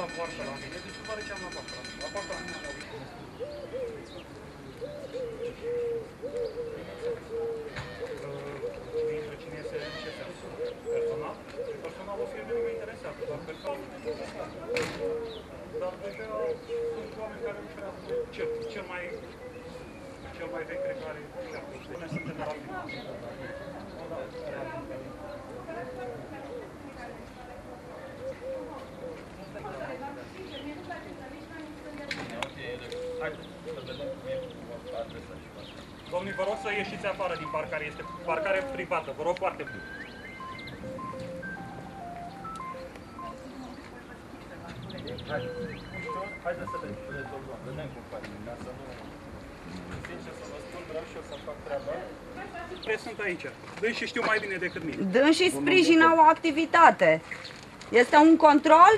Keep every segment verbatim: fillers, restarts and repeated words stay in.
la poartă la mine, deci vă arăceam la poartă la mine. La poartă la mine la mine. Intră cine este în ce sens? Personal? Personal o firme nu mă interesează, dar personal nu mă interesează. Dar deja sunt oameni care lucrează cel, cel mai cel mai vechi care lucrează. Noi suntem rafinat. Domnii, vă rog să ieșiți afară din parcare, este parcare privată, vă rog foarte mult. Haideți să rezolvăm, vedem cum facem, ca să nu... Sincer să vă spun, vreau și eu să fac treaba. Sunt aici, dânsii știu mai bine decât mine. Dânsii sprijină o activitate. Este un control?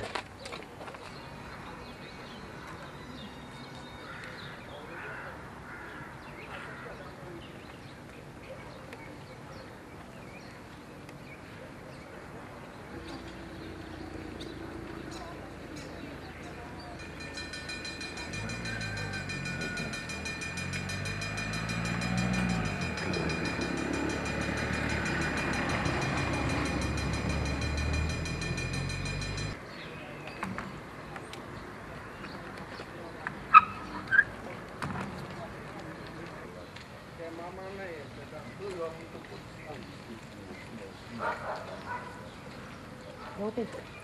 Okay.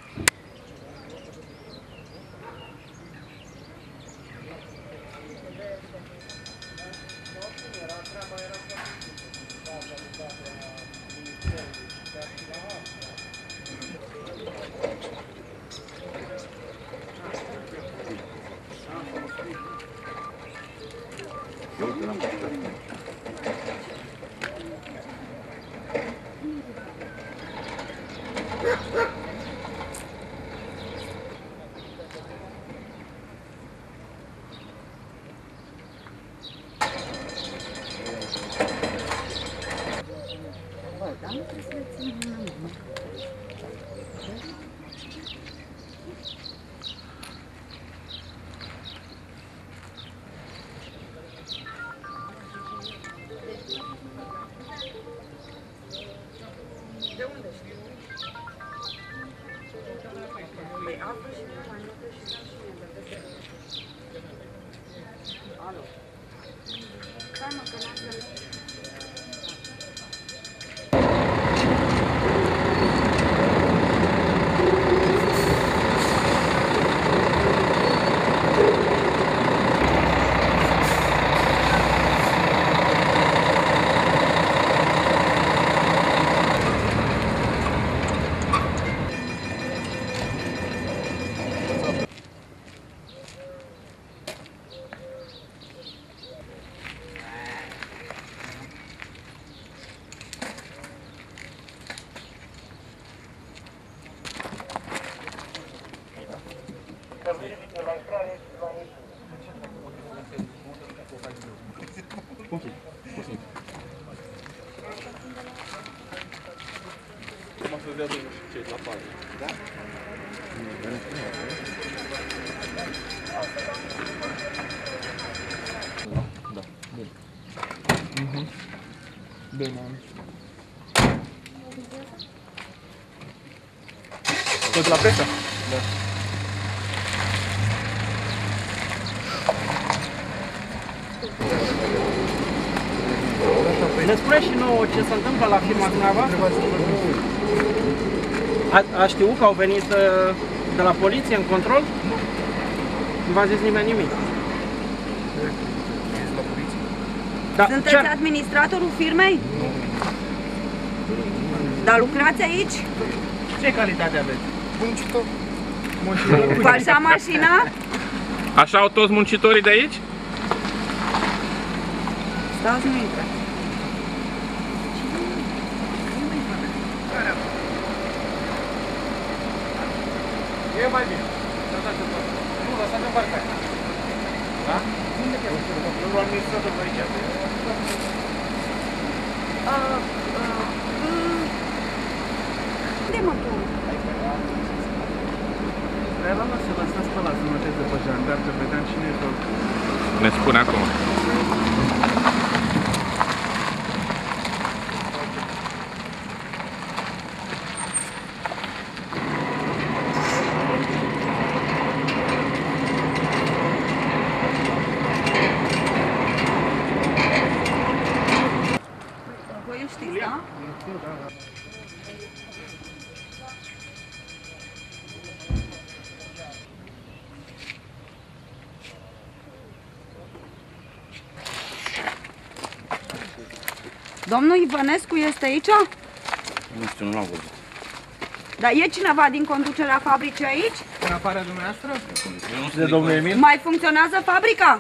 De unde știu? Păi află și nu mai notă și dăm și mie, vedeți? Alo? Stai mă, că n-am venit. Ok, posibil. Cum să vedea domnul și cei la fază, da? Da, bine. Mhm. Bine, am. Tot la presă? Da. Ne spune și nouă ce se întâmplă la firma dumneavoastră? A, a știut că au venit de la poliție în control? Nu. Nu v-a zis nimeni nimic? Da, sunteți ce... administratorul firmei? Nu. Dar lucrați aici? Ce calitate aveți? Muncitor. Cu așa mașina? Așa au toți muncitorii de aici? Stați, nu intră. E mai bine. Nu, lăsați-o în partea. Da? Unde te-ai? Nu am zis să dăm aici. Unde mă pun? Era la să lăsați pe ăla să noteze pe jandar, că vedeam cine e pe... Ne spune acum. Voi îl știți, da? Domnul Ivănescu este aici? Nu știu, nu l-am văzut. Dar e cineva din conducerea fabricii aici? În afara dumneavoastră? Eu nu știu de domnul Emil? Mai funcționează fabrica?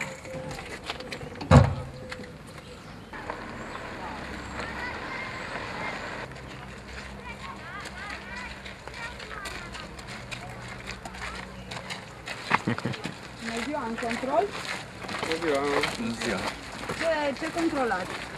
Bună ziua, în control? Bună ziua. Ce, ce controlați?